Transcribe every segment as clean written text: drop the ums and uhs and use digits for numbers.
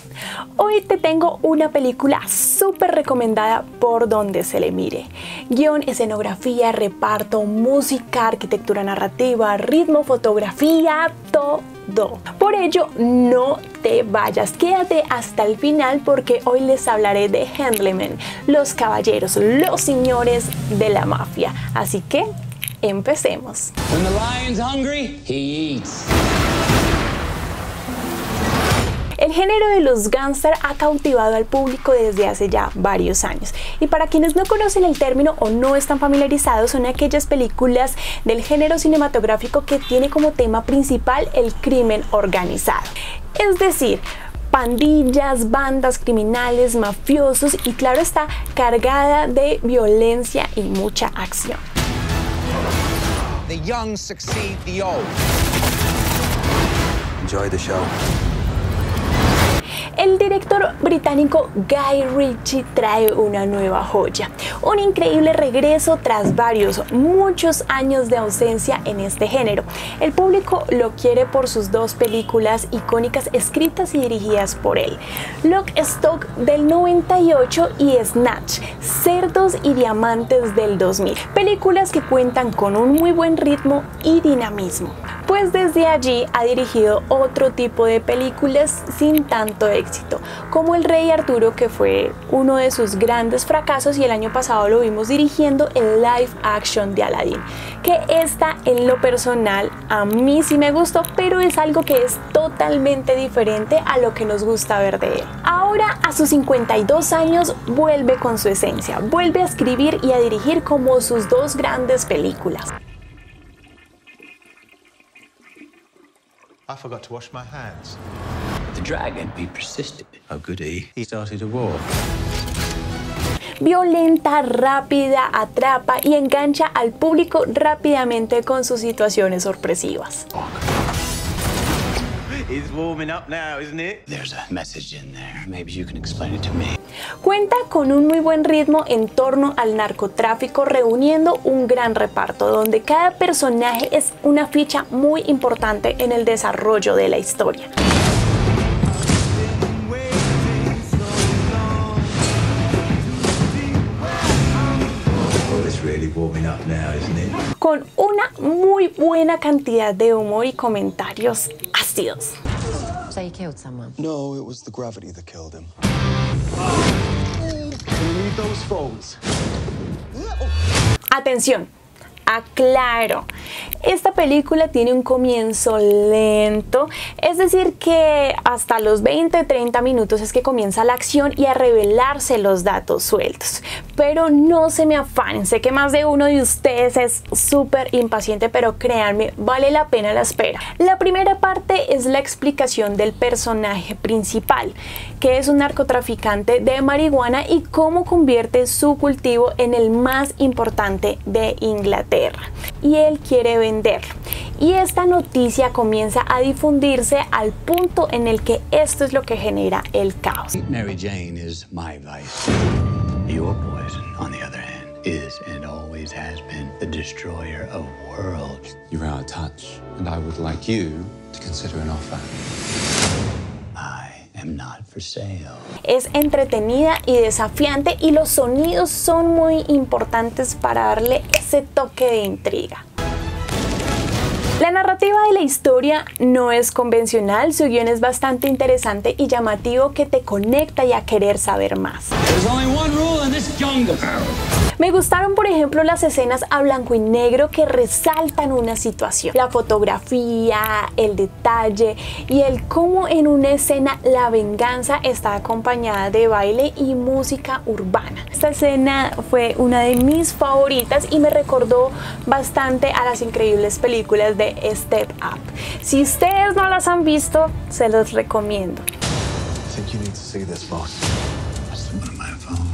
Hoy te tengo una película súper recomendada por donde se le mire. Guión, escenografía, reparto, música, arquitectura narrativa, ritmo, fotografía, todo. Por ello, no te vayas, quédate hasta el final porque hoy les hablaré de Gentlemen, los caballeros, los señores de la mafia. Así que, empecemos. When the lion's hungry, he eats. El género de los gángster ha cautivado al público desde hace ya varios años. Y para quienes no conocen el término o no están familiarizados, son aquellas películas del género cinematográfico que tiene como tema principal el crimen organizado. Es decir, pandillas, bandas criminales, mafiosos y claro está, cargada de violencia y mucha acción. The young succeed the old. Enjoy the show. El director británico Guy Ritchie trae una nueva joya, un increíble regreso tras muchos años de ausencia en este género. El público lo quiere por sus dos películas icónicas escritas y dirigidas por él, Lock, Stock del 98 y Snatch, Cerdos y Diamantes del 2000, películas que cuentan con un muy buen ritmo y dinamismo. Pues desde allí ha dirigido otro tipo de películas sin tanto éxito, como El Rey Arturo, que fue uno de sus grandes fracasos, y el año pasado lo vimos dirigiendo el live action de Aladdin, que esta en lo personal a mí sí me gustó, pero es algo que es totalmente diferente a lo que nos gusta ver de él. Ahora a sus 52 años vuelve con su esencia, vuelve a escribir y a dirigir como sus dos grandes películas. I forgot to wash my hands. The dragon be persistent. Oh, goody. He started a war. Violenta, rápida, atrapa y engancha al público rápidamente con sus situaciones sorpresivas. It's warming up now, isn't it? There's a message in there. Maybe you can explain it to me. Cuenta con un muy buen ritmo en torno al narcotráfico, reuniendo un gran reparto, donde cada personaje es una ficha muy importante en el desarrollo de la historia. Con una muy buena cantidad de humor y comentarios ácidos. So you killed someone? No, it was the gravity that killed him. We need those phones. Atención, aclaro, esta película tiene un comienzo lento, es decir que hasta los 20-30 minutos es que comienza la acción y a revelarse los datos sueltos. Pero no se me afanen, sé que más de uno de ustedes es súper impaciente, pero créanme, vale la pena la espera. La primera parte es la explicación del personaje principal, que es un narcotraficante de marihuana y cómo convierte su cultivo en el más importante de Inglaterra. Y él quiere venderlo. Y esta noticia comienza a difundirse al punto en el que esto es lo que genera el caos. Mary Jane is my vice. Your poison, on the other hand, is and always has been the destroyer of worlds. You're out of touch, and I would like you to consider an offer. I am not for sale. Es entretenida y desafiante y los sonidos son muy importantes para darle ese toque de intriga. La narrativa de la historia no es convencional, su guión es bastante interesante y llamativo que te conecta y a querer saber más. There's only one rule in this jungle. Me gustaron, por ejemplo, las escenas a blanco y negro que resaltan una situación. La fotografía, el detalle y el cómo en una escena la venganza está acompañada de baile y música urbana. Esta escena fue una de mis favoritas y me recordó bastante a las increíbles películas de Step Up. Si ustedes no las han visto, se los recomiendo. I think you need to see this, boss. That's one of my phones.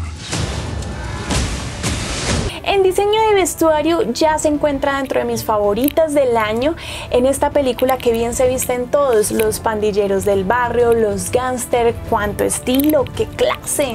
En diseño de vestuario ya se encuentra dentro de mis favoritas del año. En esta película que bien se visten todos, los pandilleros del barrio, los gángster, cuánto estilo, qué clase.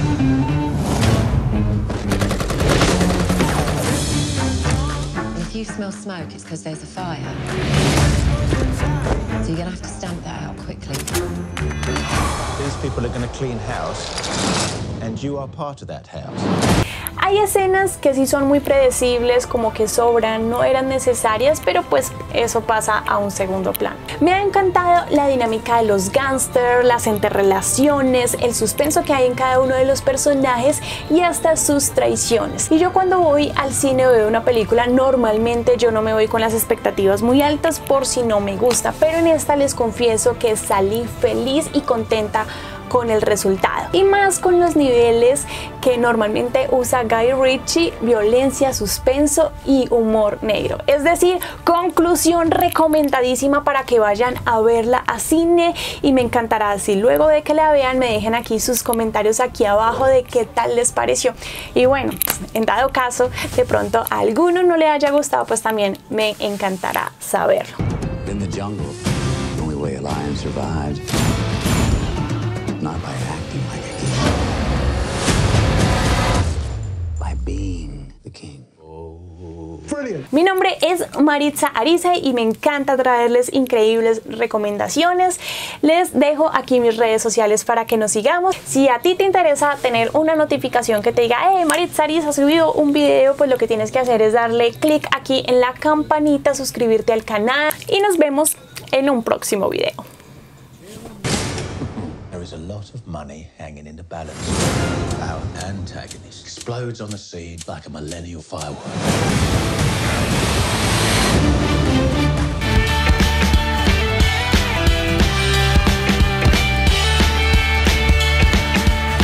If you smell smoke, it's because there's a fire. So you're gonna have to stamp that out quickly. There's people are going to clean house, and you are part of that house. Hay escenas que sí son muy predecibles, como que sobran, no eran necesarias, pero pues eso pasa a un segundo plano. Me ha encantado la dinámica de los gángsters, las interrelaciones, el suspenso que hay en cada uno de los personajes y hasta sus traiciones. Y yo cuando voy al cine o veo una película, normalmente yo no me voy con las expectativas muy altas por si no me gusta, pero en esta les confieso que salí feliz y contenta con el resultado, y más con los niveles que normalmente usa Guy Ritchie: violencia, suspenso y humor negro. Es decir, conclusión recomendadísima para que vayan a verla a cine, y me encantará si luego de que la vean me dejen aquí sus comentarios aquí abajo de qué tal les pareció. Y bueno, en dado caso de pronto a alguno no le haya gustado, pues también me encantará saberlo. In the jungle, the only way a lion survives, not by acting like a king, by being the king. Mi nombre es Maritza Ariza y me encanta traerles increíbles recomendaciones. Les dejo aquí mis redes sociales para que nos sigamos. Si a ti te interesa tener una notificación que te diga: hey, Maritza Ariza ha subido un video, pues lo que tienes que hacer es darle clic aquí en la campanita, suscribirte al canal y nos vemos en un próximo video. There is a lot of money hanging in the balance. Our antagonist explodes on the scene like a millennial firework.